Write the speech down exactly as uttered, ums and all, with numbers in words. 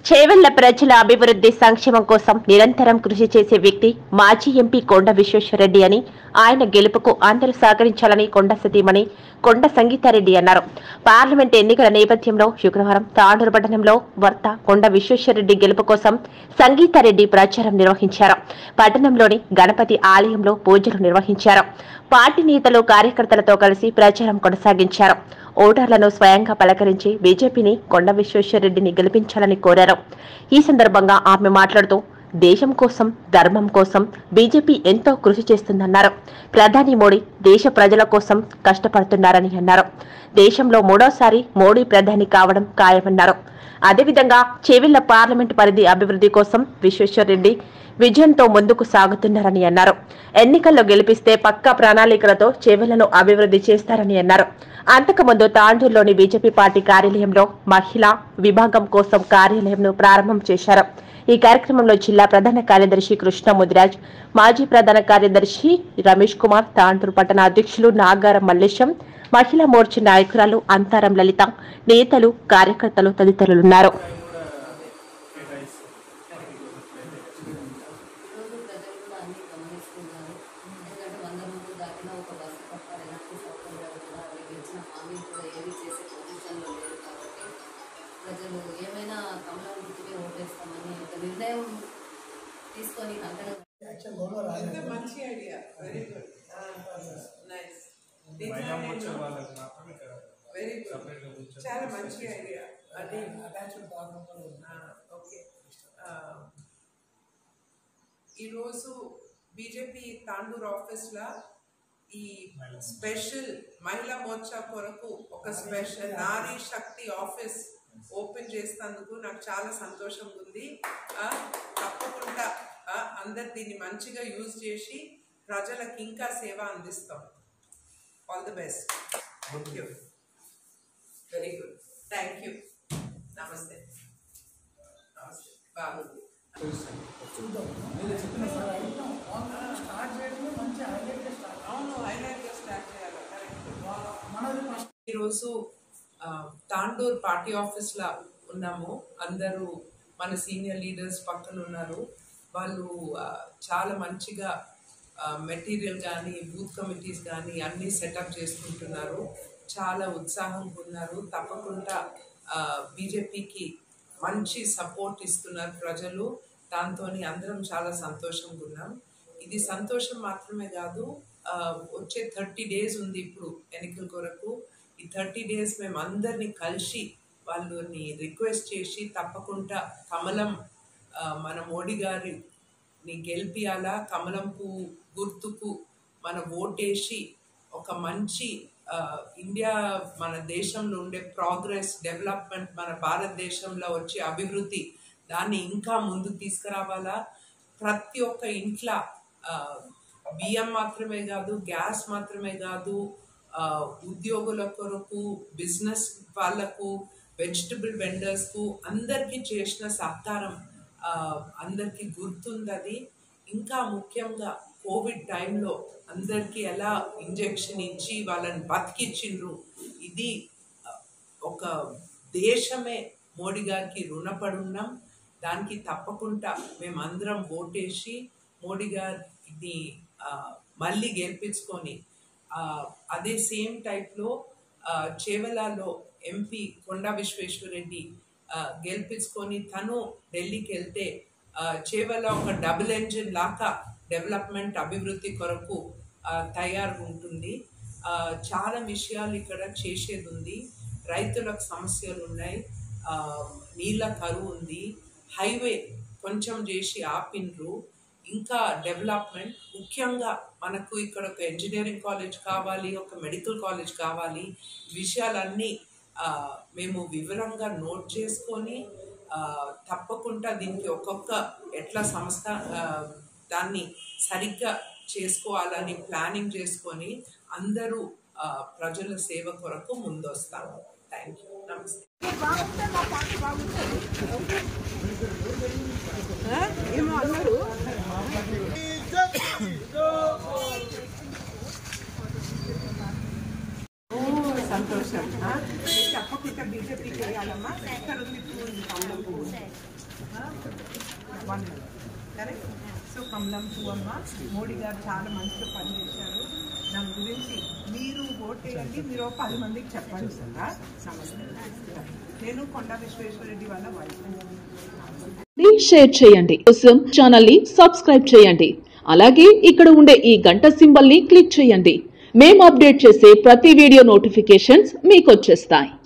చేవెళ్ల ప్రజల అభివృద్ధి సంక్షేమం కోసం నిరంతరం కృషి చేసే వ్యక్తి మాజీ ఎంపీ కొండ విశ్వేశ్వరరెడ్డి అని, ఆయన గెలుపుకు అందరూ సహకరించాలని కొండ సతీమణి కొండ సంగీతారెడ్డి అన్నారు. పార్లమెంట్ ఎన్నికల నేపథ్యంలో శుక్రవారం తాండూరు పట్టణంలో భర్త కొండ విశ్వేశ్వరరెడ్డి గెలుపు కోసం సంగీతారెడ్డి ప్రచారం నిర్వహించారు. పట్టణంలోని గణపతి ఆలయంలో పూజలు నిర్వహించారు. పార్టీ నేతలు కార్యకర్తలతో కలిసి ప్రచారం కొనసాగించారు. ఓటర్లను స్వయంగా పలకరించి బీజేపీని కొండ విశ్వేశ్వరరెడ్డిని గెలిపించాలని కోరారు. ఈ సందర్భంగా ఆమె మాట్లాడుతూ దేశం కోసం, ధర్మం కోసం బీజేపీ ఎంతో కృషి చేస్తుందన్నారు. ప్రధాని మోడీ దేశ ప్రజల కోసం కష్టపడుతున్నారని అన్నారు. దేశంలో మూడోసారి మోడీ ప్రధాని కావడం ఖాయమన్నారు. అదేవిధంగా చేవెళ్ల పార్లమెంటు పరిధి అభివృద్ధి కోసం విశ్వేశ్వరరెడ్డి విజయంతో ముందుకు సాగుతున్నారని అన్నారు. ఎన్నికల్లో గెలిపిస్తే పక్కా ప్రణాళికలతో చేవెళ్లను అభివృద్ధి చేస్తారని అన్నారు. అంతకుముందు తాండూరులోని బీజేపీ పార్టీ కార్యాలయంలో మహిళా విభాగం కోసం కార్యాలయంను ప్రారంభం చేశారు. ఈ కార్యక్రమంలో జిల్లా ప్రధాన కార్యదర్శి కృష్ణ ముదిరాజ్, మాజీ ప్రధాన కార్యదర్శి రమేష్ కుమార్, తాండూరు పట్టణ అధ్యక్షులు నాగారం మల్లేశం, మహిళా మోర్చా నాయకురాలు అంతారం లలిత, నేతలు, కార్యకర్తలు తదితరులున్నారు. ప్రజలు ఏమైనా కమలం గుర్తుకే ఓటేస్తామని ఒక నిర్ణయం తీసుకొని మంచి idea. Very good, nice, very good, చాలా మంచి ఐడియా. అది ఓకే. ఈరోజు బీజేపీ తాండూరు ఆఫీస్లో ఈ స్పెషల్ మహిళా మోర్చా కొరకు ఒక స్పెషల్ నారీ శక్తి ఆఫీస్ ఓపెన్ చేసినందుకు నాకు చాలా సంతోషంగా ఉంది. తప్పకుండా అందరు దీన్ని మంచిగా యూజ్ చేసి ప్రజలకు ఇంకా సేవ అందిస్తాం. All the best. Thank you. Very good, thank you. నమస్తే. నమస్తే. బాగుంది. అవును, హైలైట్గా స్టార్ట్ చేయాలి. కరెక్ట్. ఈరోజు తాండూర్ పార్టీ ఆఫీస్లో ఉన్నాము. అందరూ మన సీనియర్ లీడర్స్ పక్కన ఉన్నారు. వాళ్ళు చాలా మంచిగా మెటీరియల్ కానీ బూత్ కమిటీస్ కానీ అన్నీ సెటప్ చేసుకుంటున్నారు. చాలా ఉత్సాహంగా ఉన్నారు. తప్పకుండా బీజేపీకి మంచి సపోర్ట్ ఇస్తున్నారు ప్రజలు. దాంతో అందరం చాలా సంతోషంగా ఉన్నాం. ఇది సంతోషం మాత్రమే కాదు, వచ్చే థర్టీ డేస్ ఉంది ఇప్పుడు ఎన్నికల కొరకు. ఈ థర్టీ డేస్ మేము అందరినీ కలిసి వాళ్ళని రిక్వెస్ట్ చేసి తప్పకుండా కమలం మన మోడీ గారిని గెలిపియాలా, కమలం పువ్వు గుర్తుకు మన ఓటేసి ఒక మంచి ఇండియా, మన దేశంలో ఉండే ప్రోగ్రెస్, డెవలప్మెంట్, మన భారతదేశంలో వచ్చే అభివృద్ధి, దాన్ని ఇంకా ముందుకు తీసుకురావాలా. ప్రతి ఒక్క ఇంట్లో బియ్యం మాత్రమే కాదు, గ్యాస్ మాత్రమే కాదు, ఉద్యోగుల కొరకు, బిజినెస్ వాళ్ళకు, వెజిటబుల్ వెండర్స్కు అందరికీ చేసిన సహకారం అందరికీ గుర్తుంది. అది ఇంకా ముఖ్యంగా కోవిడ్ టైంలో అందరికీ ఎలా ఇంజెక్షన్ ఇచ్చి వాళ్ళని బతికిచ్చిండ్రు. ఇది ఒక దేశమే మోడీ గారికి రుణపడి ఉన్నాం. దానికి తప్పకుండా మేమందరం ఓటేసి మోడీ గారిని మళ్ళీ గెలిపించుకొని, అదే సేమ్ టైప్లో చేవెళ్లలో ఎంపీ కొండ విశ్వేశ్వరరెడ్డి గెలిపించుకొని తను ఢిల్లీకి వెళ్తే చేవెళ్ల ఒక డబుల్ ఎంజిన్ లాగా డెవలప్మెంట్, అభివృద్ధి కొరకు తయారు ఉంటుంది. చాలా విషయాలు ఇక్కడ చేసేది ఉంది. రైతులకు సమస్యలు ఉన్నాయి, నీళ్ళ కరువు ఉంది, హైవే కొంచెం చేసి ఆపిండ్రు. ఇంకా డెవలప్మెంట్, ముఖ్యంగా మనకు ఇక్కడ ఒక ఇంజనీరింగ్ కాలేజ్ కావాలి, ఒక మెడికల్ కాలేజ్ కావాలి. విషయాలన్నీ మేము వివరంగా నోట్ చేసుకొని తప్పకుండా దీనికి ఒక్కొక్క ఎట్లా సంస్థ దాన్ని సరిగ్గా చేసుకోవాలని ప్లానింగ్ చేసుకొని అందరూ ప్రజల సేవ కొరకు ముందొస్తాము. Thank you. నమస్తే. ఏమో అన్నారు. సంతోషం. తప్పకుండా బీజేపీకి వేయాలమ్మా. ఎక్కడ ఉంది? One correct. సో కమలం పువ్వు అమ్మ మోడీ గారు చాలా మంచిగా పనిచేశారు. దాని గురించి మీరు ఓట్ వేయండి, మీరు పది మందికి చెప్పండి సార్. నమస్తే. నేను కొండ విశ్వేశ్వరరెడ్డి వాళ్ళ వైఫ్. షేర్ చేయండి, కోసం ఛానల్ ని సబ్స్క్రైబ్ చేయండి. అలాగే ఇక్కడ ఉండే ఈ గంట సింబల్ ని క్లిక్ చేయండి. మేము అప్డేట్ చేసే ప్రతి వీడియో నోటిఫికేషన్స్ మీకు వచ్చేస్తాయి.